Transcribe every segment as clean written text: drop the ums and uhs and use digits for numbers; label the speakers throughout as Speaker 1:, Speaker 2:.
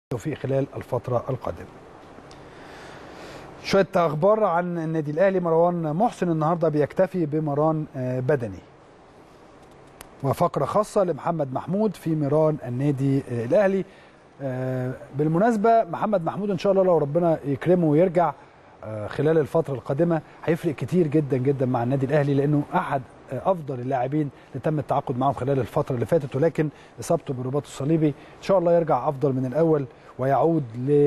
Speaker 1: في خلال الفترة القادمة. شوية أخبار عن النادي الأهلي. مروان محسن النهاردة بيكتفي بمران بدني، وفقرة خاصة لمحمد محمود في مران النادي الأهلي. بالمناسبة محمد محمود إن شاء الله لو ربنا يكرمه ويرجع خلال الفترة القادمة هيفرق كتير جدا جدا مع النادي الأهلي، لأنه أحد أفضل اللاعبين اللي تم التعاقد معهم خلال الفترة اللي فاتت، ولكن إصابته بالرباط الصليبي إن شاء الله يرجع أفضل من الأول ويعود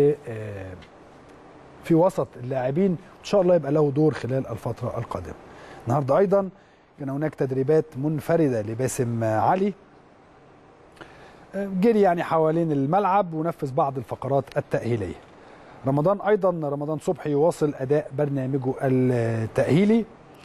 Speaker 1: في وسط اللاعبين إن شاء الله يبقى له دور خلال الفترة القادمة. النهارده أيضا كان هناك تدريبات منفردة لباسم علي، جري يعني حوالين الملعب ونفذ بعض الفقرات التأهيلية. رمضان صبحي يواصل أداء برنامجه التأهيلي،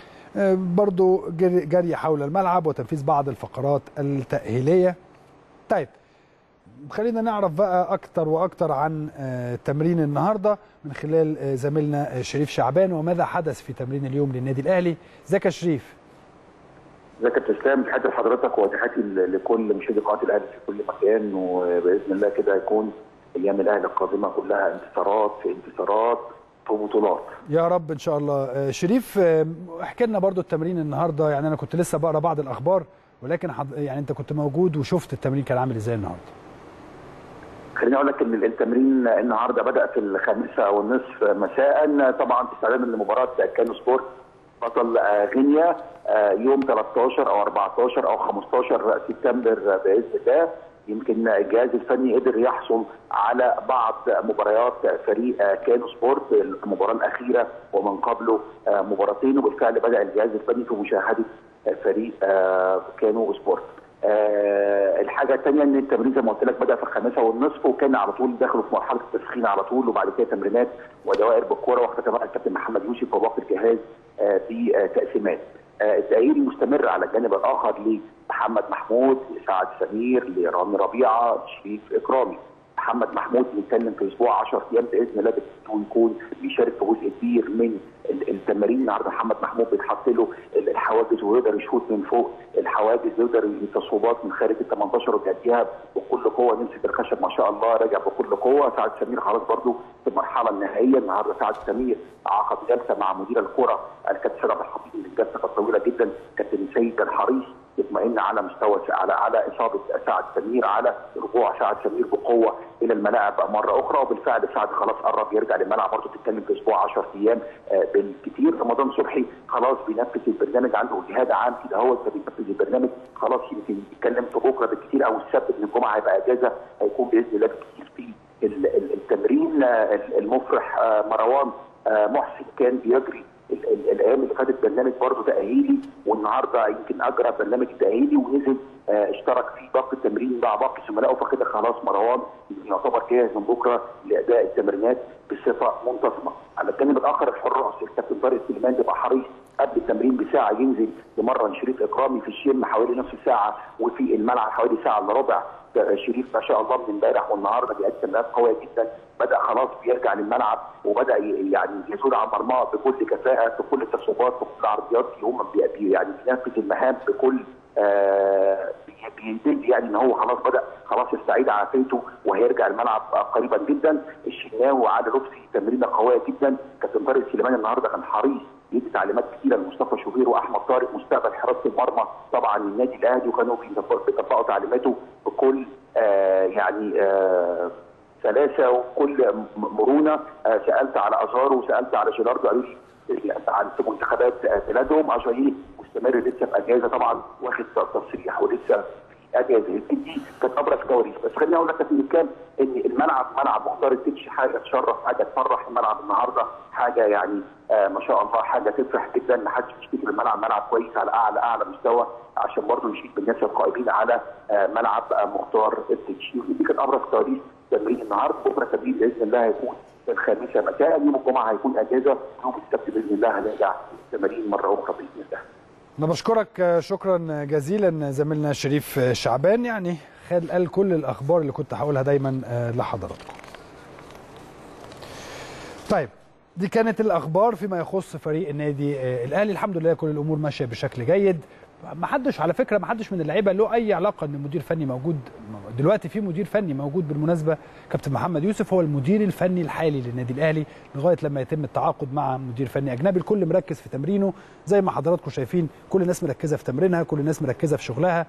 Speaker 1: برضو جري حول الملعب وتنفيذ بعض الفقرات التأهيلية. طيب خلينا نعرف بقى أكتر وأكتر عن تمرين النهاردة من خلال زميلنا شريف شعبان، وماذا حدث في تمرين اليوم للنادي الأهلي. ازيك يا شريف؟
Speaker 2: ازيك يا اسلام؟ تحياتي لحضرتك وتحياتي لكل مشاهدي قناه الاهلي في كل مكان، وباذن الله كده يكون ايام الاهلي القادمه كلها انتصارات في انتصارات في بطولات
Speaker 1: يا رب ان شاء الله. شريف احكي لنا برضو التمرين النهارده، يعني انا كنت لسه بقرا بعض الاخبار، ولكن يعني انت كنت موجود وشفت التمرين كان عامل ازاي النهارده.
Speaker 2: خليني اقول لك ان التمرين النهارده بدا في 5:30 مساء، طبعا استعدادا لمباراه كانو سبورت بطل غينيا يوم 13 او 14 او 15 سبتمبر باذن الله. يمكن الجهاز الفني قدر يحصل على بعض مباريات فريق كانو سبورت، المباراه الاخيره ومن قبله مباراتين، وبالفعل بدا الجهاز الفني في مشاهده فريق كانو سبورت. الحاجه الثانيه ان التمرين زي ما قلت لك بدا في 5:30 وكان على طول دخلوا في مرحله التسخين على طول، وبعد كده تمرينات ودوائر بالكوره، واختتمها الكابتن محمد يوسف وباقي الجهاز بتقسيمات. التأهيل مستمر على الجانب الاخر لمحمد محمود، لسعد سمير، لرامي ربيعه، لشريف اكرامي. محمد محمود بيتكلم في اسبوع 10 ايام باذن الله يكون بيشارك في جزء كبير من التمارين. النهارده محمد محمود بيتحط له الحواجز ويقدر يشوط من فوق الحواجز، يقدر تصويبات من خارج ال 18 وبيأديها بكل قوه، نمسك الخشب ما شاء الله راجع بكل قوه. سعد سمير خلاص برضه في المرحله النهائيه. النهارده سعد سمير عقد جلسه مع مدير الكره الكابتن رابح حفيظ، الجلسه كانت طويله جدا. كابتن سيد كان حريص يطمئن على مستوى على اصابه سعد سمير، على رجوع سعد سمير بقوه الى الملاعب مره اخرى، وبالفعل سعد خلاص قرب يرجع للملعب. برضه بتتكلم في اسبوع 10 ايام بالكثير. رمضان صبحي خلاص بينفذ البرنامج، عنده اجهاد عام كده، هو بينفذ البرنامج خلاص. يمكن يتكلم في بكره بالكثير او السبت، ان الجمعه هيبقى اجازه، هيكون باذن الله بالكثير في التمرين المفرح. مروان محسن كان بيجري الايام اللي فاتت برنامج برضه تاهيلي، والنهارده يمكن اجرى برنامج تاهيلي ونزل اشترك فيه باقي التمرين مع باقي زملائه، فكده خلاص مروان يعتبر جاهز من بكره لاداء التمرينات بصفه منتظمه. على الجانب الاخر الحراس الكابتن طارق سليمان بيبقى حريص قبل التمرين بساعه ينزل يمرن شريف اكرامي في الشيم حوالي نص ساعه، وفي الملعب حوالي ساعه الا ربع. شريف ما شاء الله من امبارح والنهارده بيأدي تمرينات قويه جدا، بدا خلاص بيرجع للملعب وبدا يعني يسود على مرماه بكل كفاءه، في كل التصويبات، في كل العرضيات، هم يعني بينفذ المهام بكل بينتج، يعني ان هو خلاص يستعيد عافيته وهيرجع الملعب قريبا جدا. الشناوي وعلي لطفي تمرينه قويه جدا. كابتن طارق سليمان النهارده كان حريص يدي تعليمات كثيره لمصطفى شوبير واحمد طارق مستقبل حراسه المرمى طبعا النادي الاهلي، وكانوا بيطبقوا تعليماته بكل سلاسه وكل مرونه. سالت على ازارو وسالت على جيراردو، قالوا لي عن منتخبات بلادهم عشان مستمر لسه في اجازه، طبعا واخد تصريح ولسه في اجازه. دي كانت ابرز كواليس. بس خليني اقول لك يا كام ان الملعب ملعب مختار التتش، حاجه تشرف، حاجه تفرح. الملعب النهارده حاجه يعني ما شاء الله حاجه تفرح جدا. ما حدش بيشتكي الملعب، ملعب كويس على اعلى مستوى، عشان برضه نشيد بالناس القائمين على ملعب مختار التتش. دي كانت ابرز كواليس تمرين النهارده. بكره التمرين باذن الله هيكون الخامسه مساء، يوم الجمعه هيكون اجازه، يوم السبت باذن الله هنرجع التمارين مره اخرى باذن الله.
Speaker 1: أنا بشكرك شكرا جزيلا زميلنا شريف شعبان، يعني قال كل الأخبار اللي كنت هقولها دايما لحضراتكم. طيب دي كانت الأخبار فيما يخص فريق النادي الأهلي. الحمد لله كل الأمور ماشية بشكل جيد. ما حدش على فكره، ما حدش من اللعيبه له اي علاقه ان مدير فني موجود دلوقتي. في مدير فني موجود بالمناسبه، كابتن محمد يوسف هو المدير الفني الحالي للنادي الاهلي لغايه لما يتم التعاقد مع مدير فني اجنبي. الكل مركز في تمرينه زي ما حضراتكم شايفين، كل الناس مركزه في تمرينها، كل الناس مركزه في شغلها،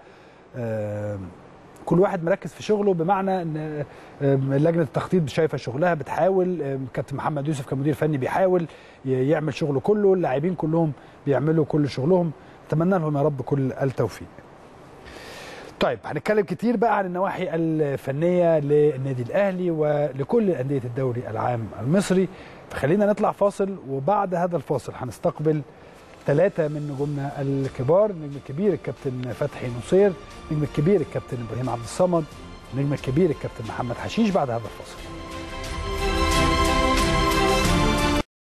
Speaker 1: كل واحد مركز في شغله، بمعنى ان لجنه التخطيط شايفه شغلها بتحاول، كابتن محمد يوسف كمدير فني بيحاول يعمل شغله كله، اللاعبين كلهم بيعملوا كل شغلهم. اتمنى لهم يا رب كل التوفيق. طيب هنتكلم كتير بقى عن النواحي الفنيه للنادي الاهلي ولكل انديه الدوري العام المصري، فخلينا نطلع فاصل، وبعد هذا الفاصل هنستقبل 3 من نجومنا الكبار، النجم الكبير الكابتن فتحي نصير، النجم الكبير الكابتن ابراهيم عبد الصمد، النجم الكبير الكابتن محمد حشيش، بعد هذا الفاصل.